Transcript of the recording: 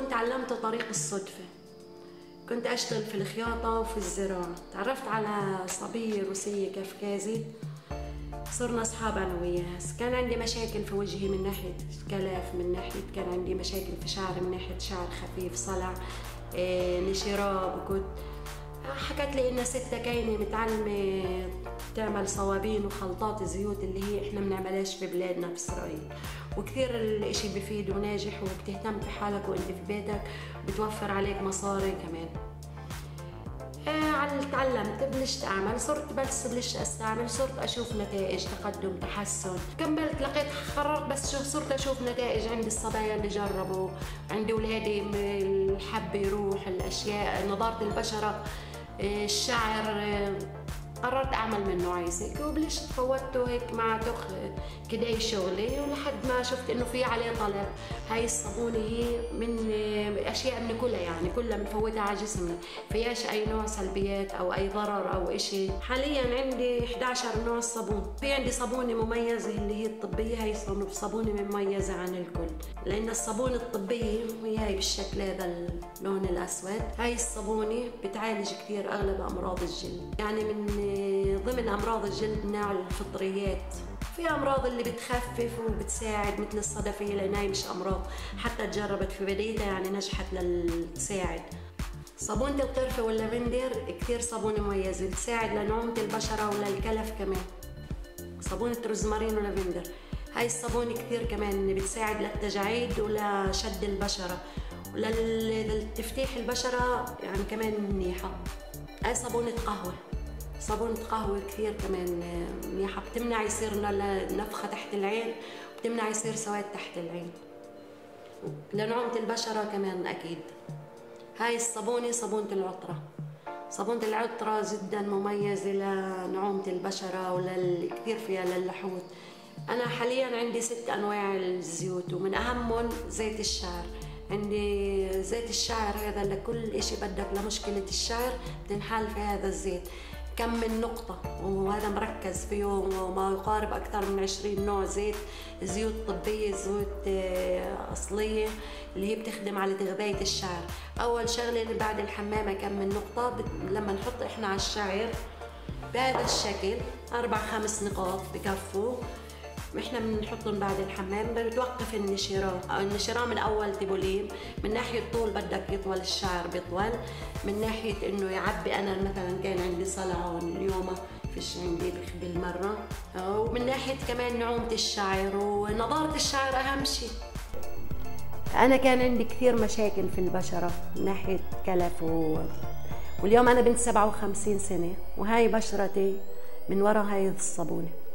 الصابون تعلمته طريق الصدفة. كنت أشتغل في الخياطة وفي الزراعة، تعرفت على صبية روسية كافكازي، صرنا أصحاب أنا وياها. كان عندي مشاكل في وجهي من ناحية كلف، من ناحية كان عندي مشاكل في شعري من ناحية شعر خفيف صلع، نشراب. وكنت حكت لي إن ستة كاينة متعلمة تعمل صوابين وخلطات زيوت اللي هي إحنا بنعملهاش في بلادنا في إسرائيل، وكثير الإشي بفيد وناجح، وبتهتم في حالك وأنت في بيتك، بتوفر عليك مصاري كمان. تعلمت، بلشت اعمل، بلشت استعمل، صرت اشوف نتائج، تقدم، تحسن. كملت، لقيت، قررت بس صرت اشوف نتائج عند الصبايا اللي جربوا، عند اولادي الحب يروح، الاشياء، نضاره البشره، الشعر. قررت اعمل منه عايزك، وبلشت فوتته هيك مع كداي شغلي، ولحد ما شفت انه في عليه طلب. هاي الصابونه هي من اشياء بناكلها، يعني كلها بنفوتها على جسمنا، فيهاش اي نوع سلبيات او اي ضرر او اشي. حاليا عندي 11 نوع صابون. في عندي صابونه مميزه اللي هي الطبيه، هاي صابونه مميزه عن الكل، لان الصابونه الطبيه هي بالشكل هذا اللون الاسود. هاي الصابونه بتعالج كثير اغلب امراض الجلد، يعني من ضمن امراض الجلد نوع الفطريات. في امراض اللي بتخفف وبتساعد مثل الصدفيه، لان هي مش امراض، حتى تجربت في بديلها يعني نجحت لتساعد. صابونه القرفه واللافندر كثير صابونه مميزه، بتساعد لنعومه البشره وللكلف كمان. صابونه روزمارين ولافندر، هاي الصابونه كثير كمان بتساعد للتجاعيد ولشد البشره ولتفتيح البشره، يعني كمان منيحه. هاي صابونه قهوه، صابونة قهوة كثير كمان منيحة، بتمنع يصير نفخة تحت العين، بتمنع يصير سواد تحت العين، لنعومة البشرة كمان أكيد. هاي الصابونة صابونة العطرة، صابونة العطرة جدا مميزة لنعومة البشرة كثير فيها للحوت. أنا حاليا عندي 6 أنواع الزيوت، ومن أهمهم زيت الشعر. عندي زيت الشعر، هذا لكل إشي بدك لمشكلة الشعر بتنحل في هذا الزيت. كم من نقطة، وهذا مركز فيه وما يقارب أكثر من 20 نوع زيوت طبية، زيوت أصلية اللي هي بتخدم على تغذية الشعر. أول شغلة اللي بعد الحمامة كم من نقطة، لما نحط إحنا على الشعر بهذا الشكل 4-5 نقاط بكفوا. احنا بنحطهم بعد الحمام، بتوقف النشران من اول تبولين. من ناحيه طول بدك يطول الشعر بيطول، من ناحيه انه يعبي، انا مثلا كان عندي صلع اليوم فيش عندي بالمره، ومن ناحيه كمان نعومه الشعر ونضاره الشعر اهم شيء. انا كان عندي كثير مشاكل في البشره من ناحيه كلف واليوم انا بنت 57 سنه، وهاي بشرتي من وراء هاي الصابونه.